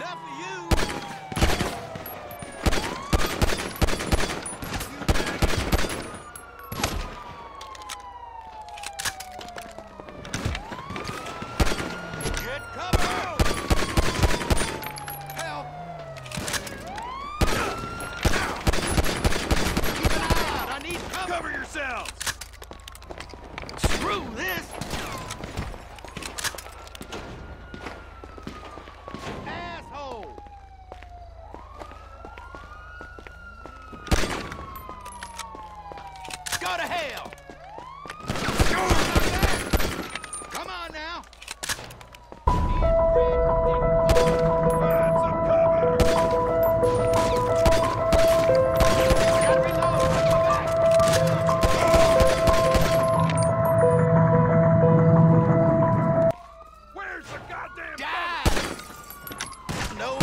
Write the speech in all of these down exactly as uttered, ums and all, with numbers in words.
enough of you. Get cover! Help! Keep an eye out. I need cover. Cover yourselves! Screw this! Asshole! Go to hell! Come on now! Find some cover! Gotta reload! Come back! Where's the goddamn Die! No.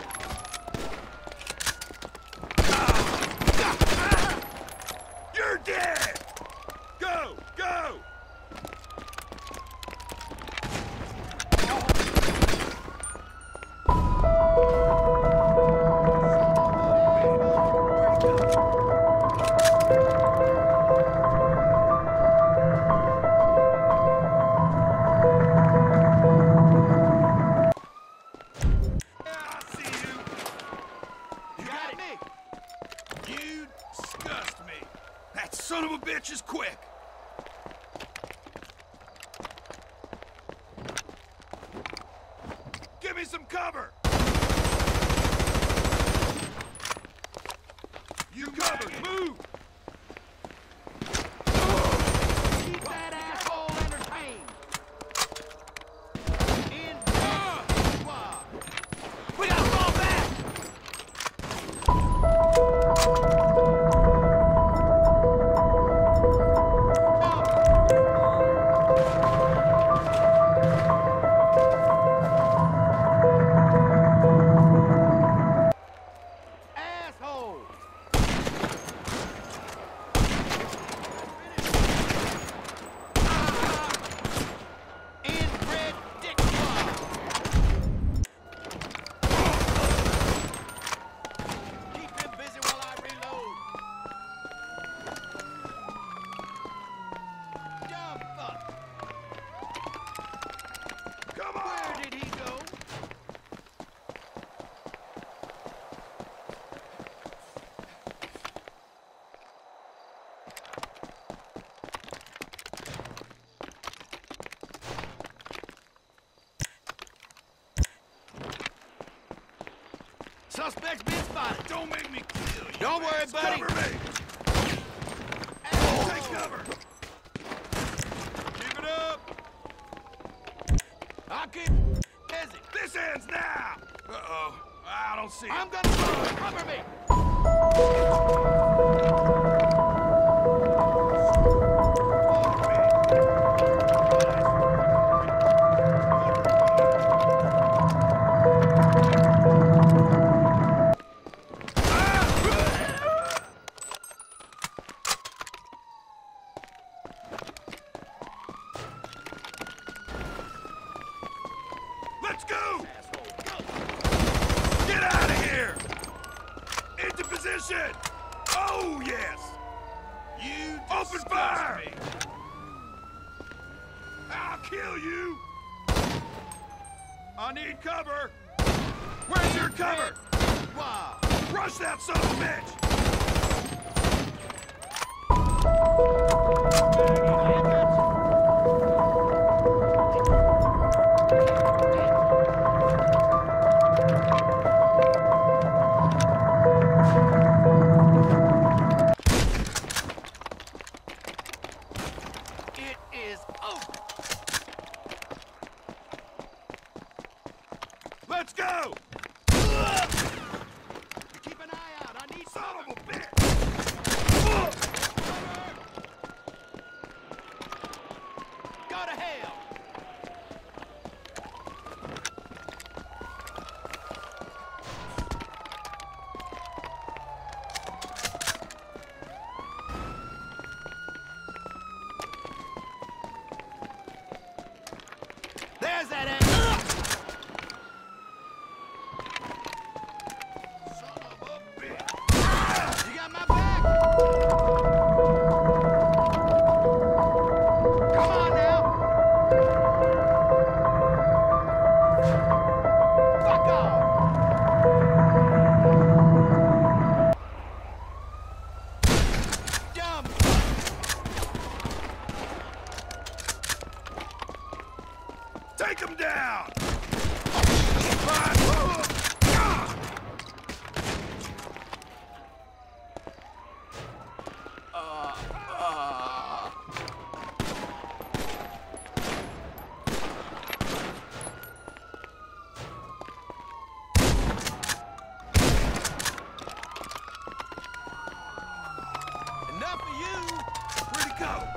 cover? You're dead! Go! Go! I see you! You got me! You disgust me! That son of a bitch is quick! Give me some cover! You covered! Move! Keep that asshole entertained! In squad! We gotta fall back! Asshole! Inbred dick squad! Keep him busy while I reload. Dumb fuck! Come Where on! did he go? Suspect's been spotted. Don't make me kill you! Don't worry, man. buddy. Cover me! Asshole. Take cover! Keep it up! I'll keep busy. This ends now! Uh-oh. I don't see it. I'm gonna cover me. Let's go! Get out of here! Into position! Oh, yes! You open fire! Me. I'll kill you! I need cover! Where's your cover? Wow. Rush that son of a bitch! It is over. Let's go! Keep an eye out. I need Son of a bitch! Go to hell. There's that ass. Take him down! Enough of you! Where'd he go?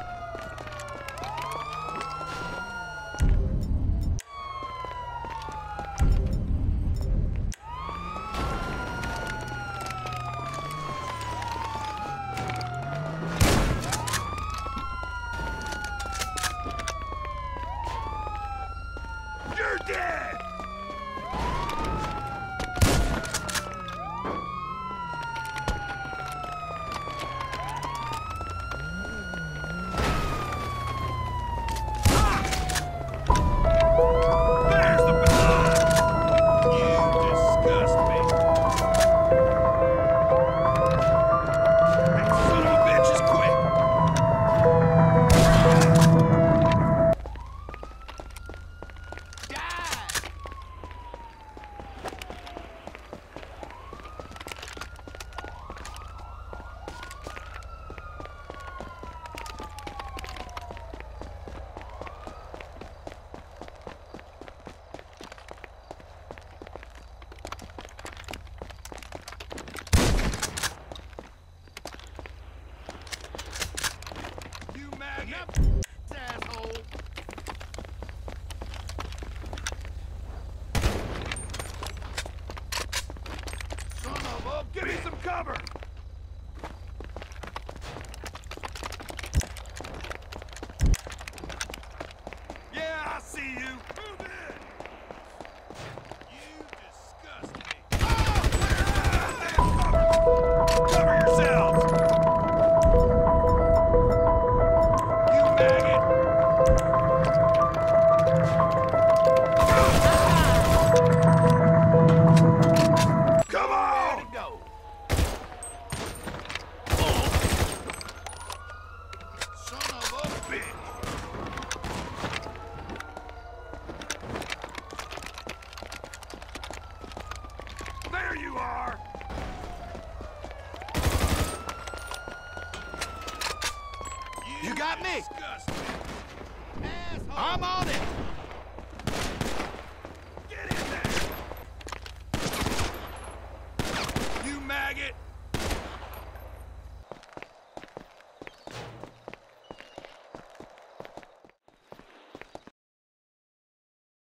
You're dead! There's the blood! You disgust me. That son of a bitch is quick! Die! You maggot! Asshole! Son of a... Give me some cover! Yeah, I see you! Move in! You disgust me. Oh! Cover yourselves! You maggot! Come There on! to go! Son of a bitch! There you are! You got me. disgust me. Asshole! I'm on it! Get in there! You maggot!